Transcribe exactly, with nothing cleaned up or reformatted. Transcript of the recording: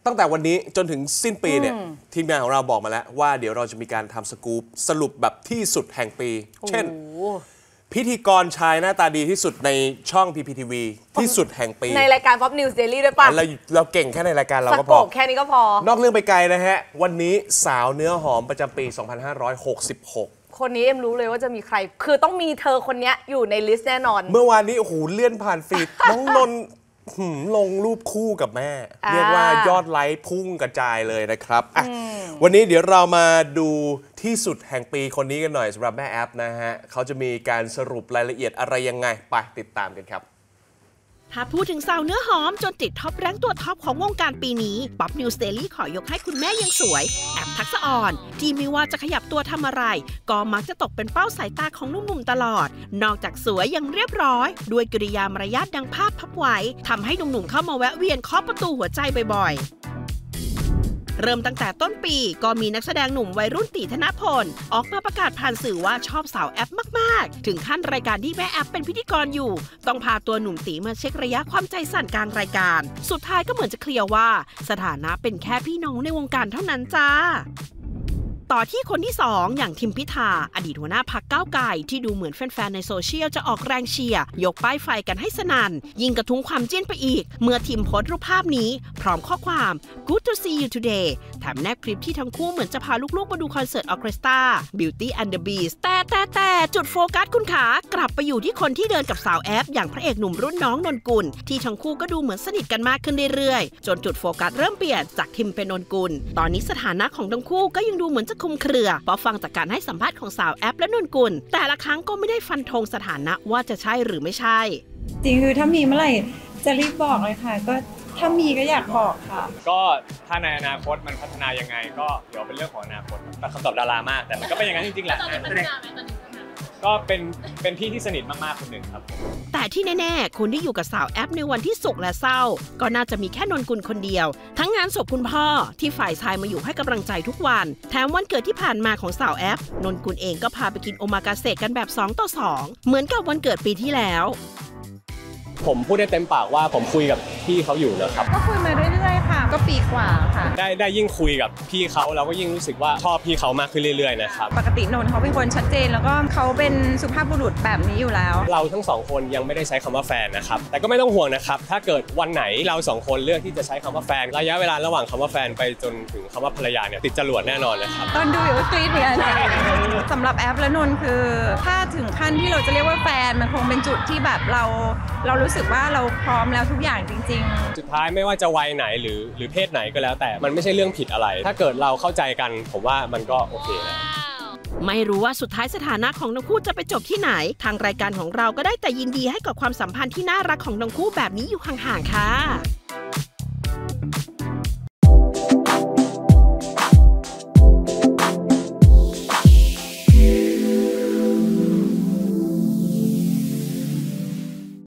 ตั้งแต่วันนี้จนถึงสิ้นปีเนี่ยทีมงานของเราบอกมาแล้วว่าเดี๋ยวเราจะมีการทำสกู๊ปสรุปแบบที่สุดแห่งปี เช่นพิธีกรชายหน้าตาดีที่สุดในช่อง พี พี ที วี ที่สุดแห่งปีในรายการ Pop News Daily ด้วยป่ะเราเราเก่งแค่ในรายการเราก็พอแค่นี้ก็พอนอกเรื่องไปไกลนะฮะวันนี้สาวเนื้อหอมประจำปี สองพันห้าร้อยหกสิบหกคนนี้เอ็มรู้เลยว่าจะมีใครคือต้องมีเธอคนนี้อยู่ในลิสต์แน่นอนเมื่อวานนี้โอ้โหเลื่อนผ่านฟีดน้องนนท์ลงรูปคู่กับแม่เรียกว่ายอดไลค์พุ่งกระจายเลยนะครับวันนี้เดี๋ยวเรามาดูที่สุดแห่งปีคนนี้กันหน่อยสำหรับแม่แอปนะฮะเขาจะมีการสรุปรายละเอียดอะไรยังไงไปติดตามกันครับถ้าพูดถึงสาวเนื้อหอมจนติดท็อปแรงตัวท็อปของวงการปีนี้ Pop News Daily ขอยกให้คุณแม่ยังสวยแอปทักษะอ่อนที่ไม่ว่าจะขยับตัวทำอะไรก็มักจะตกเป็นเป้าสายตาของหนุ่มๆตลอดนอกจากสวยยังเรียบร้อยด้วยกริยามารยาทดังภาพพับไว้ทำให้หนุ่มๆเข้ามาแวะเวียนเคาะประตูหัวใจบ่อยๆเริ่มตั้งแต่ต้นปีก็มีนักแสดงหนุ่มวัยรุ่นตีธนพลออกมาประกาศผ่านสื่อว่าชอบสาวแอปมากๆถึงขั้นรายการที่แม่แอปเป็นพิธีกรอยู่ต้องพาตัวหนุ่มตีมาเช็คระยะความใจสั่นกลางรายการสุดท้ายก็เหมือนจะเคลียร์ว่าสถานะเป็นแค่พี่น้องในวงการเท่านั้นจ้าต่อที่คนที่สองอย่างทิมพิธาอดีตหัวหน้าพรรคก้าวไกลที่ดูเหมือนแฟนๆในโซเชียลจะออกแรงเชียร์ยกป้ายไฟกันให้สนั่นยิ่งกระทุ้งความจิ้นไปอีกเมื่อทิมโพสต์รูปภาพนี้พร้อมข้อความ Good to see you today แถมแนบคลิปที่ทั้งคู่เหมือนจะพาลูกๆมาดูคอนเสิร์ตออร์เคสตรา Beauty and the Beast แต่แต่แต่จุดโฟกัสคุณขากลับไปอยู่ที่คนที่เดินกับสาวแอปอย่างพระเอกหนุ่มรุ่นน้องนนกุลที่ทั้งคู่ก็ดูเหมือนสนิทกันมากขึ้นเรื่อยๆจนจุดโฟกัสเริ่มเปลี่ยนจากทิมเป็นนนกุลตอนนี้สถานะของทั้งคู่ก็ยังดูเหมือนจะคุมเครือพอฟังจากการให้สัมภาษณ์ของสาวแอปและนนกุลแต่ละครั้งก็ไม่ได้ฟันธงสถานะว่าจะใช่หรือไม่ใช่จริงคือถ้ามีเมื่อไหร่จะรีบบอกเลยค่ะก็ถ้ามีก็อยากบอกค่ะก็ถ้าในอนาคตมันพัฒนายังไงก็เดี๋ยวเป็นเรื่องของอนาคตแต่คำตอบดารามากแต่มันก็เป็นอย่างนั้นจริงๆแหละก็เป็นเป็นพี่ที่สนิทมากๆคนหนึ่งครับแต่ที่แน่ๆคนที่อยู่กับสาวแอปในวันที่สุขและเศร้าก็น่าจะมีแค่นนกุลคนเดียวทั้งงานศพคุณพ่อที่ฝ่ายชายมาอยู่ให้กำลังใจทุกวันแถมวันเกิดที่ผ่านมาของสาวแอปนนกุลเองก็พาไปกินโอมากาเสะกันแบบสองต่อสองเหมือนกับวันเกิดปีที่แล้วผมพูดได้เต็มปากว่าผมคุยกับพี่เขาอยู่นะครับก็คุยมาเรื่อยๆค่ะก็ปีกว่าค่ะได้ได้ยิ่งคุยกับพี่เขาเราก็ยิ่งรู้สึกว่าชอบพี่เขามากขึ้นเรื่อยๆนะครับปกตินนท์เขาเป็นคนชัดเจนแล้วก็เขาเป็นสุภาพบุรุษแบบนี้อยู่แล้วเราทั้งสองคนยังไม่ได้ใช้คำว่าแฟนนะครับแต่ก็ไม่ต้องห่วงนะครับถ้าเกิดวันไหนเราสองคนเลือกที่จะใช้คำว่าแฟนระยะเวลาระหว่างคำว่าแฟนไปจนถึงคำว่าภรรยาเนี่ยติดจรวดแน่นอนนะครับตอนดูอยู่ก็กรี๊ดเหมือนกันสำหรับแอปและนนท์คือถ้าถึงขั้นที่เราจะเรียกว่าแฟนมันคงเป็นจุดที่แบบเราเรารู้สึกว่าเราพร้อมแล้วทุกอย่างจริงๆสุดท้ายไม่ว่าจะวัยไหนหรือหรือเพศไหนก็แล้วแต่มันไม่ใช่เรื่องผิดอะไรถ้าเกิดเราเข้าใจกันผมว่ามันก็โอเคแล้วไม่รู้ว่าสุดท้ายสถานะของทั้งคู่จะไปจบที่ไหนทางรายการของเราก็ได้แต่ยินดีให้กับความสัมพันธ์ที่น่ารักของทั้งคู่แบบนี้อยู่ห่างๆค่ะ